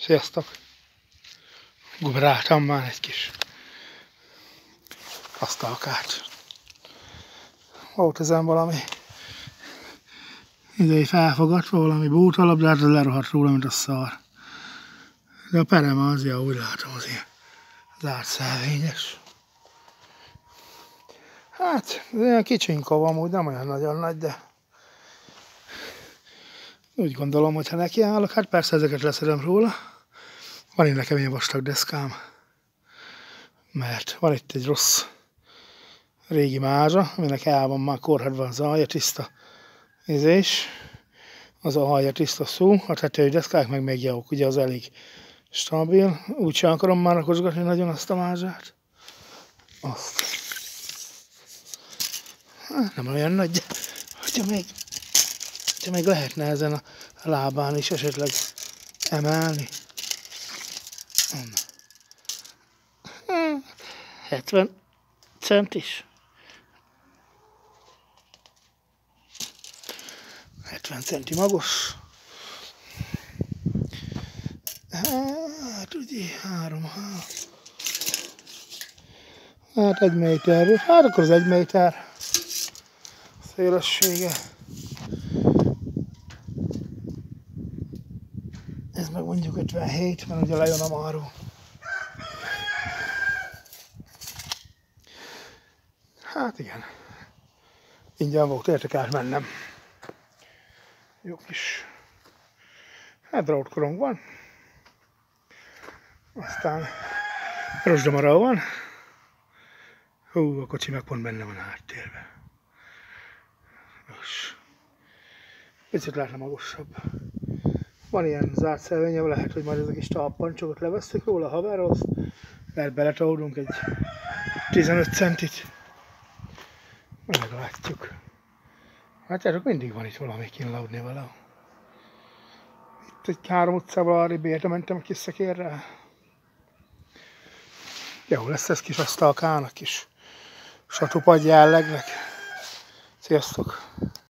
Sziasztok! Guberáltam már egy kis asztalkát. Volt ezen valami idei felfogatva, valami bútalap, de hát ez lerohadt róla, mint a szar. De a perem az, ja, úgy látom, az ilyen zárt szelvényes. Hát, ez ilyen kicsinkov amúgy, nem olyan nagyon nagy, de úgy gondolom, hogy ha nekiállok, hát persze ezeket leszedem róla. Van itt nekem ilyen vastag deszkám, mert van itt egy rossz régi mázsa, aminek el van már korhadva az alja, tiszta ízés. Az a alja tiszta szó, a tetői deszkák meg még jók, ugye az elég stabil. Úgy sem akarom már rakosgatni nagyon azt a mázsát. Azt. Hát, nem olyan nagy, de hogyha még lehetne ezen a lábán is esetleg emelni. 70 centis. 70 centi magos. Hát ugye 3. Hát 1 méter. Hát akkor az 1 méter szélessége. Ez meg mondjuk 57, mert ugye lejön a maró. Hát igen. Ingyen volt, értek átmennem. Jó kis drótkorong van. Aztán rozsdamara van. Hú, a kocsi meg pont benne van a háttérben. Nos. Picit lehetne magasabb. Van ilyen zárt szelvénye, lehet, hogy majd ezek is talppancsokat levesszük róla, haverhoz. Lehet beletolódunk egy 15 centit. Meglátjuk. Hát erről mindig van itt valami kínlaudni valahol. Itt egy 3 utcával arrébb érte mentem a kis szekérrel. Jó lesz ez kis asztalkának is. Satupagy jellegnek. Sziasztok!